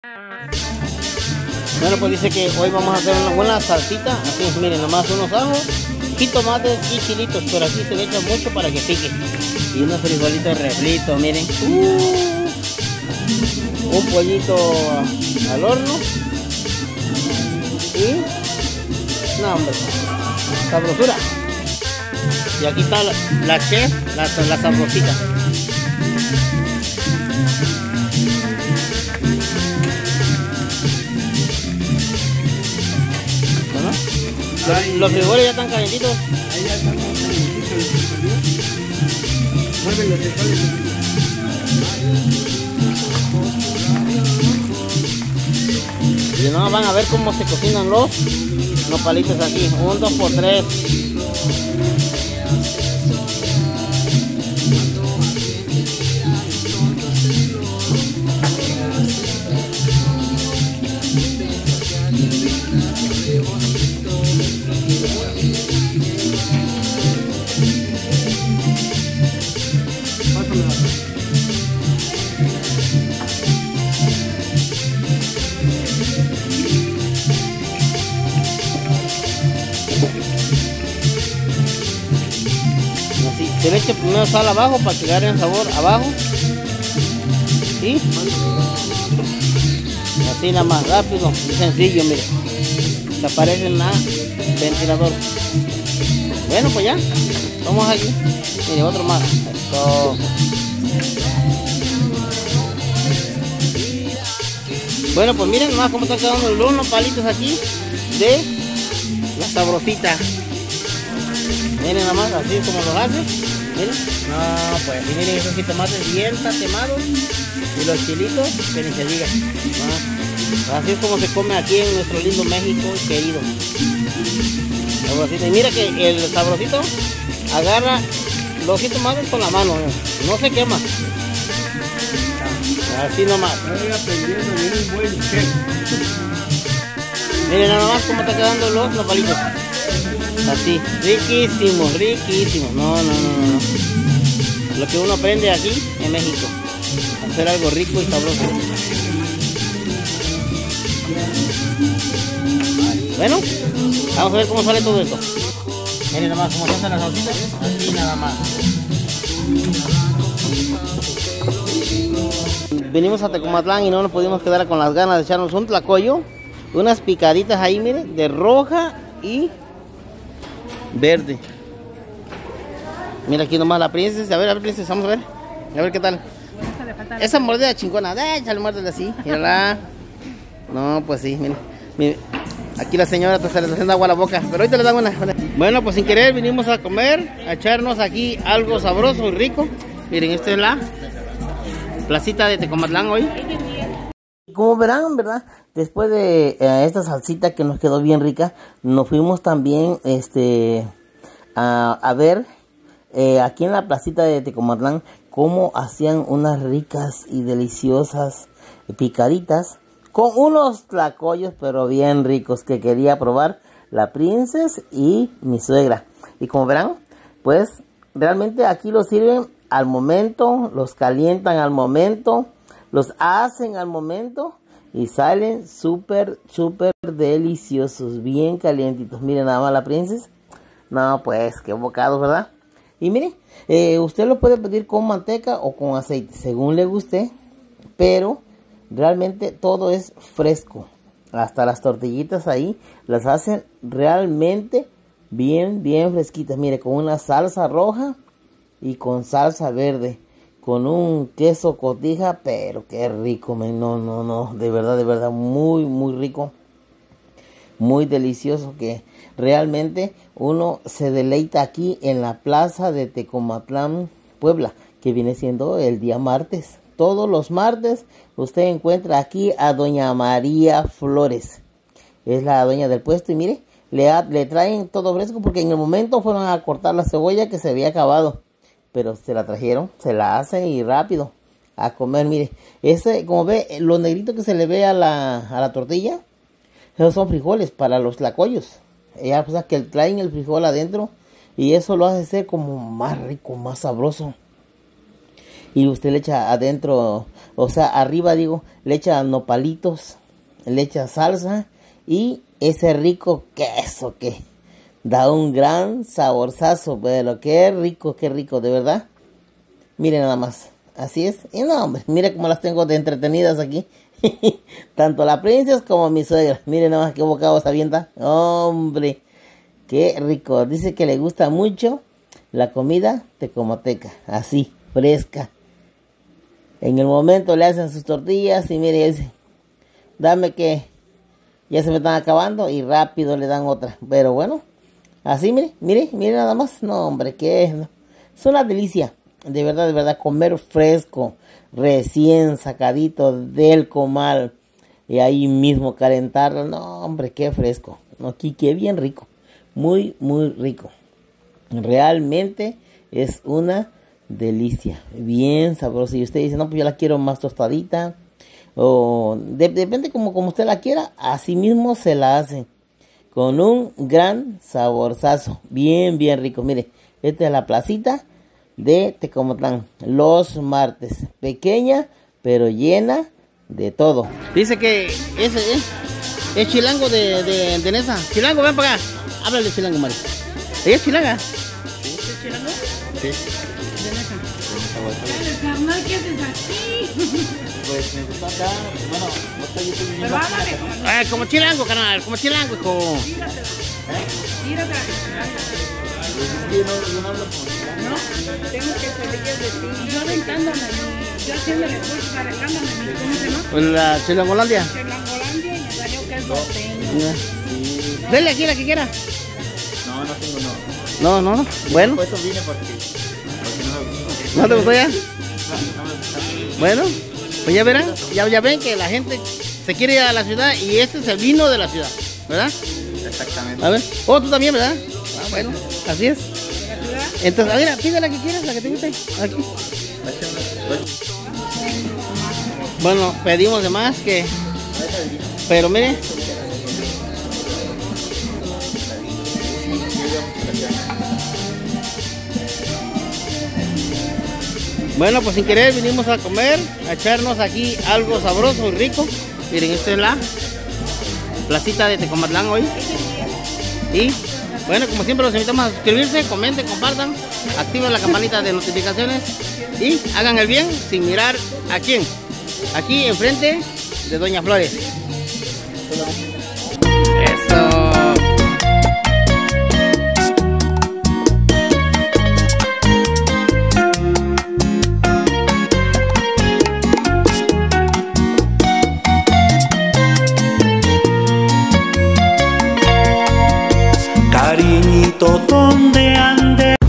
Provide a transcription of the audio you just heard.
Bueno, pues dice que hoy vamos a hacer una buena salsita. Así es, miren, nomás unos ajos, jitomates y chilitos. Pero aquí se le echa mucho para que pique. Y unos frijolitos refritos, miren. Un pollito al horno. Y... no, hombre. Sabrosura. Y aquí está la chef, la sabrosita. Los frijoles ya están calientitos. Ahí ya están calientitos los frijoles. Mueven los frijoles. Y no van a ver cómo se cocinan los nopalitos aquí. 1, 2 por 3. Se le echa primero sal abajo para que agarre el sabor abajo. Y así nada más rápido y sencillo, mire. Se aparece en la ventilador. Bueno, pues ya. Vamos aquí. Mire, otro más. Esto. Bueno, pues miren más cómo están quedando los nopalitos aquí de la sabrosita. Miren nada más, así es como los hace. Miren, no, pues, y miren esos jitomates bien tatemados y los chilitos, que ni se diga. No, así es como se come aquí en nuestro lindo México querido. Sabrosito. Y mira que el sabrosito agarra los jitomates con la mano, no se quema. Así nomás. Miren nada más cómo está quedando los nopalitos. Así, riquísimo, riquísimo. No. Lo que uno aprende aquí en México. Hacer algo rico y sabroso. Bueno, vamos a ver cómo sale todo esto. Miren nada más cómo se hacen las salsitas. Así nada más. Venimos a Tecomatlán y no nos pudimos quedar con las ganas de echarnos un tlacoyo. Unas picaditas ahí, miren, de roja y verde. Mira aquí nomás la princesa. A ver, princesa, vamos a ver. A ver qué tal. Esa mordida chingona. Échale, muérdele así. Mírala. No, pues sí, miren. Aquí la señora se le está haciendo agua a la boca. Pero ahorita le dan una. Bueno, pues sin querer vinimos a comer, a echarnos aquí algo sabroso y rico. Miren, esta es la placita de Tecomatlán hoy. Como verán, ¿verdad? Después de esta salsita que nos quedó bien rica, nos fuimos también a ver aquí en la placita de Tecomatlán cómo hacían unas ricas y deliciosas picaditas con unos tlacoyos pero bien ricos que quería probar la princesa y mi suegra. Y como verán, pues realmente aquí los sirven al momento, los calientan al momento, los hacen al momento y salen súper deliciosos, bien calientitos. Miren nada más la princesa. No, pues qué bocados, ¿verdad? Y mire, usted lo puede pedir con manteca o con aceite, según le guste, pero realmente todo es fresco. Hasta las tortillitas ahí las hacen realmente bien fresquitas. Mire, con una salsa roja y con salsa verde, con un queso cotija, pero qué rico, no, de verdad, muy rico, muy delicioso, que realmente uno se deleita aquí en la plaza de Tecomatlán, Puebla, que viene siendo el día martes. Todos los martes usted encuentra aquí a doña María Flores, es la dueña del puesto, y mire, le traen todo fresco, porque en el momento fueron a cortar la cebolla que se había acabado. Pero se la trajeron, se la hacen y rápido a comer. Mire, ese, como ve, lo negrito que se le ve a la tortilla, esos son frijoles para los tlacoyos. Ya, pues, que traen el frijol adentro y eso lo hace ser como más rico, más sabroso. y usted le echa adentro, o sea, arriba digo, le echa nopalitos, le echa salsa y ese rico queso que da un gran saborzazo, pero qué rico, de verdad. Miren nada más, así es. Y no, hombre, mire cómo las tengo de entretenidas aquí. Tanto la princesa como mi suegra. Miren nada más qué bocado se avienta. Hombre, qué rico. Dice que le gusta mucho la comida tecomateca, así, fresca. En el momento le hacen sus tortillas y mire, dice, dame que ya se me están acabando y rápido le dan otra. Pero bueno, así mire nada más. No, hombre, que es una delicia. De verdad, comer fresco, recién sacadito del comal y ahí mismo calentarlo. No, hombre, qué fresco. Aquí qué bien rico. Muy rico. Realmente es una delicia. Bien sabrosa. Y usted dice, no, pues yo la quiero más tostadita. O depende como usted la quiera. Así mismo se la hace. Con un gran saborzazo. Bien rico. Mire, esta es la placita de Tecomatlán, los martes, pequeña pero llena de todo. Dice que ese es chilango de Nesa. Chilango, ven para acá. Háblale de chilango, Mari. ¿Ella es chilanga? ¿Sí? ¿Es chilango? Sí. De Nesa. Carnal, ¿qué haces aquí? Pues me gusta acá, bueno, no estoy yo estoy Pero háblale. como chilango, carnal, como chilango, hijo. Tíratela. Tíratela. Yo no hablo con No, tengo que salir de ti. Yo aventándome, yo haciéndole fuerza, arreglándome, ¿cómo se llama? Pues la Chilangolandia. Chilangolandia y me salió que es norteño. Dele aquí la que quiera. No, no tengo No. Bueno. Por eso vine porque no me gustó. ¿No te gustó ya? Bueno, pues ya verán, ya ven que la gente se quiere ir a la ciudad y este es el vino de la ciudad, ¿verdad? Exactamente. A ver, tú también, ¿verdad? Ah, bueno, así es. Entonces, a ver, pide la que quieras, la que te guste. Aquí. Bueno, pedimos de más que... Pero mire. Bueno, pues sin querer vinimos a comer, a echarnos aquí algo sabroso y rico. Miren, esta es la placita de Tecomatlán hoy. Y bueno, como siempre los invitamos a suscribirse, comenten, compartan, activen la campanita de notificaciones y hagan el bien sin mirar a quién. Aquí enfrente de Doña Flores. Eso. Cariñito, ¿dónde ande?